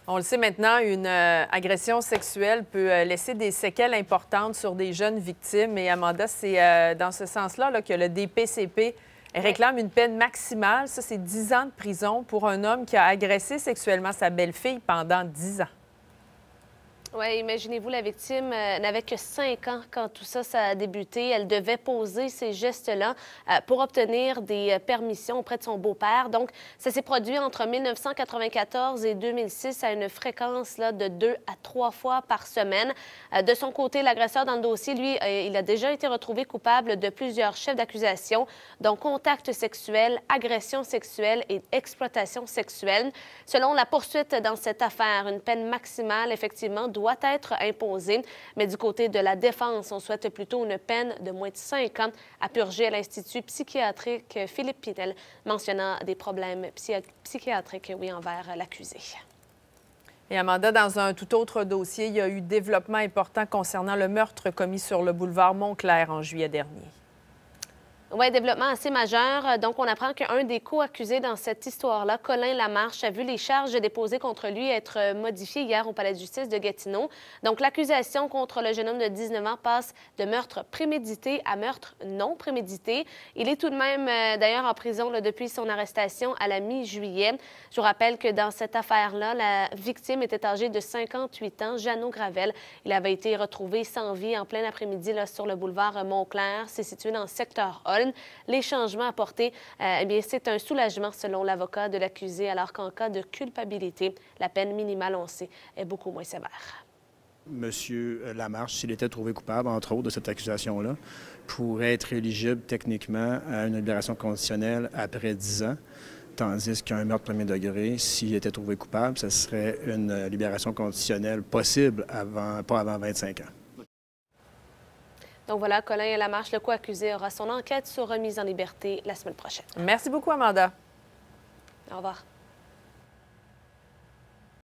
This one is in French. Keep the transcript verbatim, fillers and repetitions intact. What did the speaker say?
On le sait maintenant, une euh, agression sexuelle peut euh, laisser des séquelles importantes sur des jeunes victimes. Et Amanda, c'est euh, dans ce sens-là là, que le D P C P réclame une peine maximale. Ça, c'est dix ans de prison pour un homme qui a agressé sexuellement sa belle-fille pendant dix ans. Oui, imaginez-vous, la victime euh, n'avait que cinq ans quand tout ça, ça a débuté. Elle devait poser ces gestes-là euh, pour obtenir des euh, permissions auprès de son beau-père. Donc, ça s'est produit entre mille neuf cent quatre-vingt-quatorze et deux mille six à une fréquence là, de deux à trois fois par semaine. Euh, de son côté, l'agresseur dans le dossier, lui, euh, il a déjà été retrouvé coupable de plusieurs chefs d'accusation, dont contact sexuel, agression sexuelle et exploitation sexuelle. Selon la poursuite dans cette affaire, une peine maximale, effectivement, doit être imposée. Mais du côté de la défense, on souhaite plutôt une peine de moins de cinq ans à purger à l'Institut psychiatrique Philippe Pinel, mentionnant des problèmes psy psychiatriques, oui, envers l'accusé. Et Amanda, dans un tout autre dossier, il y a eu développement important concernant le meurtre commis sur le boulevard Montclair en juillet dernier. Oui, développement assez majeur. Donc, on apprend qu'un des co-accusés dans cette histoire-là, Colin Lamarche, a vu les charges déposées contre lui être modifiées hier au palais de justice de Gatineau. Donc, l'accusation contre le jeune homme de dix-neuf ans passe de meurtre prémédité à meurtre non prémédité. Il est tout de même, euh, d'ailleurs, en prison là, depuis son arrestation à la mi-juillet. Je vous rappelle que dans cette affaire-là, la victime était âgée de cinquante-huit ans, Jeannot Gravel. Il avait été retrouvé sans vie en plein après-midi là, sur le boulevard Montclair. C'est situé dans le secteur Hall. Les changements apportés, euh, eh bien, c'est un soulagement selon l'avocat de l'accusé, alors qu'en cas de culpabilité, la peine minimale, on sait, est beaucoup moins sévère. Monsieur Lamarche, s'il était trouvé coupable, entre autres, de cette accusation-là, pourrait être éligible techniquement à une libération conditionnelle après dix ans, tandis qu'un meurtre premier degré, s'il était trouvé coupable, ce serait une libération conditionnelle possible avant, pas avant vingt-cinq ans. Donc voilà, Colin Lamarche, le co-accusé, aura son enquête sur remise en liberté la semaine prochaine. Merci beaucoup, Amanda. Au revoir.